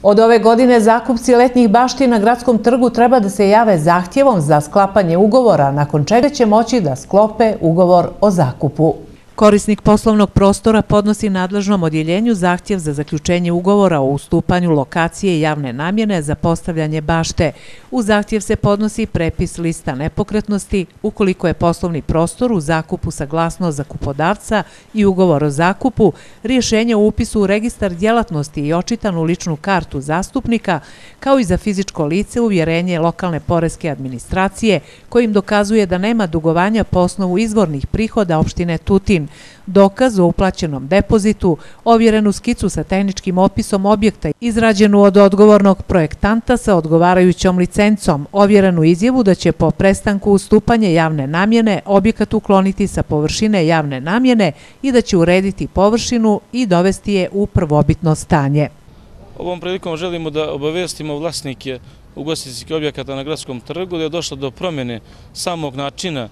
Od ove godine zakupci letnjih bašti na Gradskom trgu treba da se jave zahtjevom za sklapanje ugovora, nakon čega će moći da sklope ugovor o zakupu. Korisnik poslovnog prostora podnosi nadležnom odjeljenju zahtjev za zaključenje ugovora o ustupanju lokacije javne namjene za postavljanje bašte. U zahtjev se podnosi prepis lista nepokretnosti, ukoliko je poslovni prostor u zakupu saglasnost zakupodavca i ugovor o zakupu, rješenje o upisu u registar djelatnosti i očitanu ličnu kartu zastupnika, kao i za fizičko lice uvjerenje lokalne poreske administracije kojim dokazuje da nema dugovanja po osnovu izvornih prihoda opštine Tutin, dokaz o uplaćenom depozitu, ovjerenu skicu sa tehničkim opisom objekta izrađenu od odgovornog projektanta sa odgovarajućom licencom, ovjerenu izjavu da će po prestanku ustupanja javne namjene objekat ukloniti sa površine javne namjene i da će urediti površinu i dovesti je u prvobitno stanje. Ovom prilikom želimo da obavestimo vlasnike ugostiteljskih objekata na Gradskom trgu da je došlo do promjene samog načina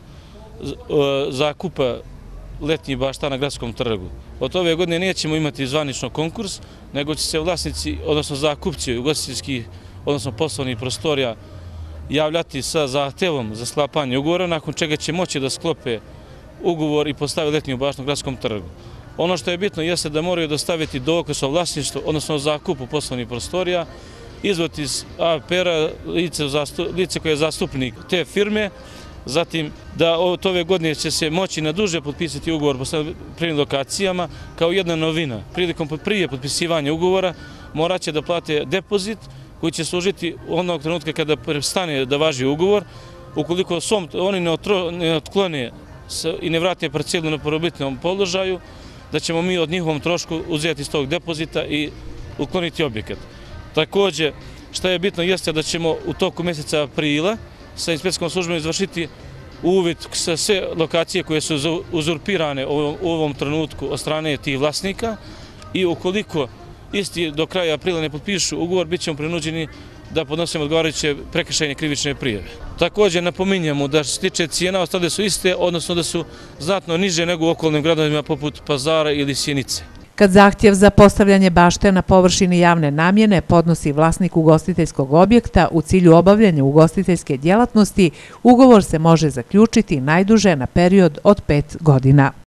zakupa letnjih bašta na Gradskom trgu. Od ove godine nećemo imati zvanično konkurs, nego će se vlasnici, odnosno zakupci ugostiteljskih, odnosno poslovnih prostorija javljati sa zahtevom za sklapanje ugovora, nakon čega će moći da sklope ugovor i postave letnju baštu na Gradskom trgu. Ono što je bitno jeste da moraju dostaviti dokaz o vlasništvu, odnosno zakupu poslovnih prostorija, izvod iz APR-a, lice koje je zastupnik te firme. Zatim, da od ove godine će se moći na duže potpisati ugovor po prvim lokacijama, kao jedna novina. Prilikom prije potpisivanja ugovora morat će da plate depozit koji će služiti onog trenutka kada prestane da važi ugovor. Ukoliko oni ne otklone i ne vrate parcelu na prvobitnom položaju, da ćemo mi od njihovom trošku uzeti iz tog depozita i ukloniti objekat. Također, što je bitno jeste da ćemo u toku mjeseca aprila sa inspekcijskom službom izvršiti uvid sa sve lokacije koje su uzurpirane u ovom trenutku od strane tih vlasnika i ukoliko isti do kraja aprila ne potpišu ugovor, bit ćemo prinuđeni da podnosimo odgovarajuće prekršajne krivične prijave. Također napominjemo da što se tiče cijena ostale su iste, odnosno da su znatno niže nego u okolnim gradovima poput Pazara ili Sjenice. Kad zahtjev za postavljanje bašte na površini javne namjene podnosi vlasnik ugostiteljskog objekta u cilju obavljanja ugostiteljske djelatnosti, ugovor se može zaključiti najduže na period od 5 godina.